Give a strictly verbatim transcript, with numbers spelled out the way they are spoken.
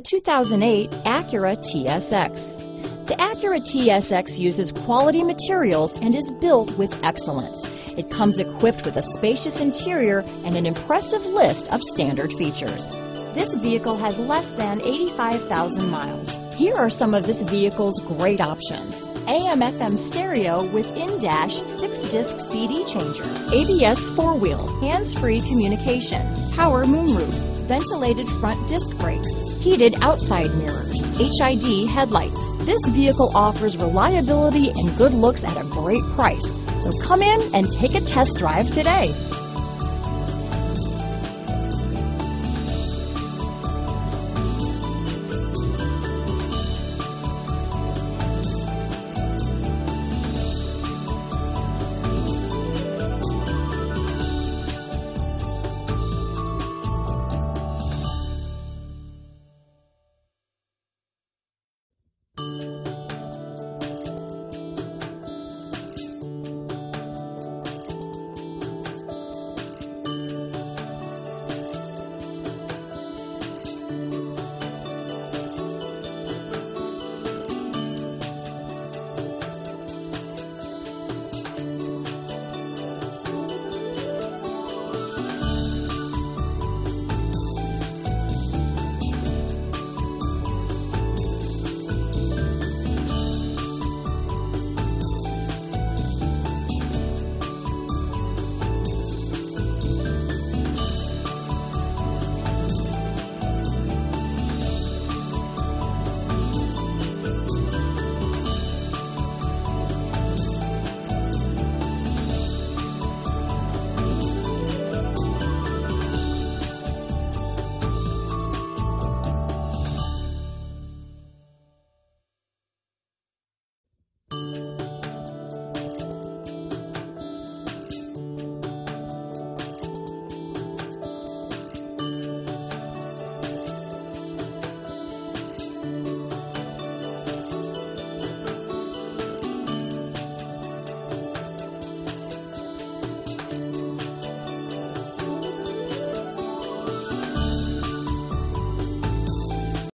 two thousand eight Acura T S X. The Acura T S X uses quality materials and is built with excellence. It comes equipped with a spacious interior and an impressive list of standard features. This vehicle has less than eighty-five thousand miles. Here are some of this vehicle's great options: A M F M stereo with in-dash six disc C D changer, A B S four-wheel, hands-free communication, power moonroof, ventilated front disc brakes, heated outside mirrors, H I D headlights. This vehicle offers reliability and good looks at a great price. So come in and take a test drive today.